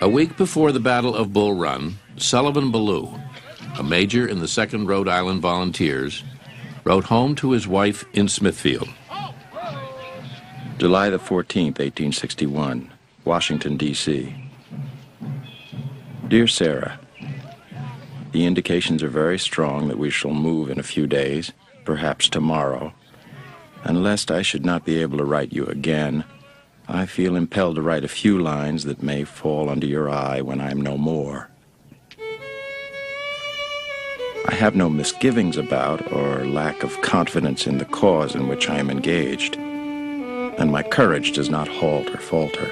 A week before the Battle of Bull Run, Sullivan Ballou, a major in the 2nd Rhode Island Volunteers, wrote home to his wife in Smithfield. July the 14th, 1861, Washington, D.C. Dear Sarah, the indications are very strong that we shall move in a few days, perhaps tomorrow, and lest I should not be able to write you again, I feel impelled to write a few lines that may fall under your eye when I am no more. I have no misgivings about or lack of confidence in the cause in which I am engaged, and my courage does not halt or falter.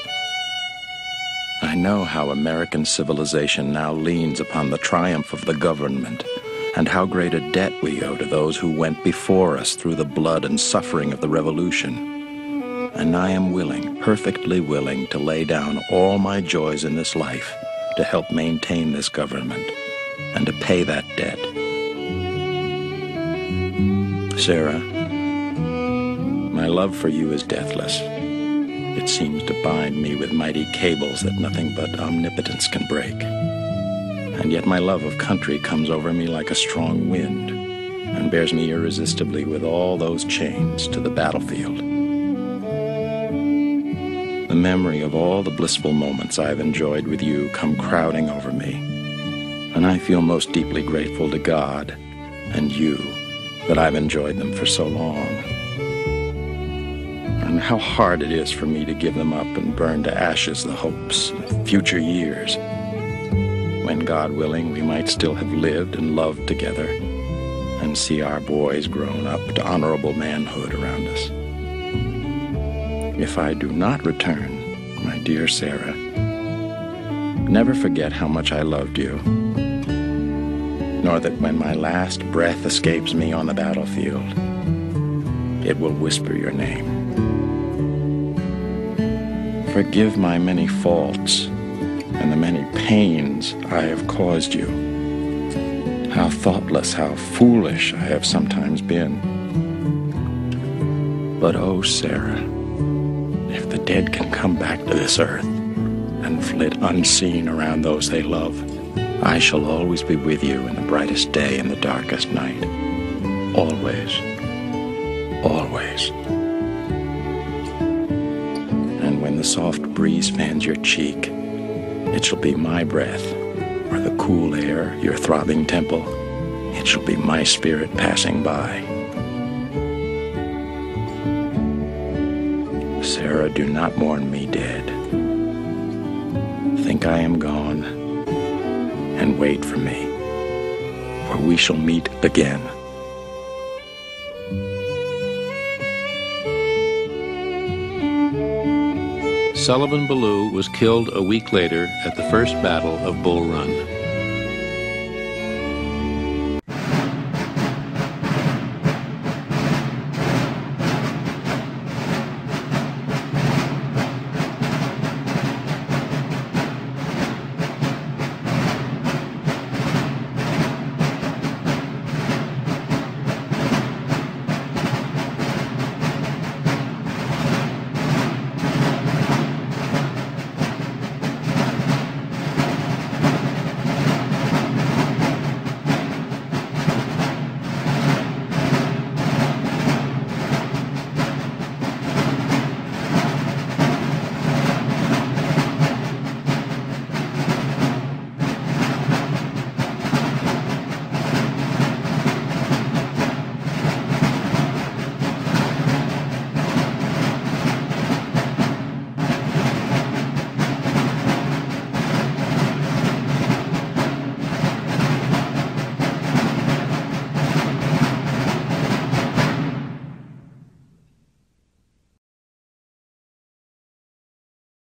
I know how American civilization now leans upon the triumph of the government, and how great a debt we owe to those who went before us through the blood and suffering of the Revolution. And I am willing, perfectly willing, to lay down all my joys in this life to help maintain this government and to pay that debt. Sarah, my love for you is deathless. It seems to bind me with mighty cables that nothing but omnipotence can break. And yet my love of country comes over me like a strong wind and bears me irresistibly with all those chains to the battlefield. The memory of all the blissful moments I've enjoyed with you come crowding over me, and I feel most deeply grateful to God and you that I've enjoyed them for so long. And how hard it is for me to give them up and burn to ashes the hopes of future years, when, God willing, we might still have lived and loved together and see our boys grown up to honorable manhood around us. If I do not return, my dear Sarah, never forget how much I loved you, nor that when my last breath escapes me on the battlefield, it will whisper your name. Forgive my many faults and the many pains I have caused you. How thoughtless, how foolish I have sometimes been. But oh, Sarah, if the dead can come back to this earth and flit unseen around those they love, I shall always be with you in the brightest day and the darkest night. Always. Always. And when the soft breeze fans your cheek, it shall be my breath, or the cool air, your throbbing temple. It shall be my spirit passing by. Sarah, do not mourn me dead. Think I am gone, and wait for me, for we shall meet again. Sullivan Ballou was killed a week later at the first Battle of Bull Run.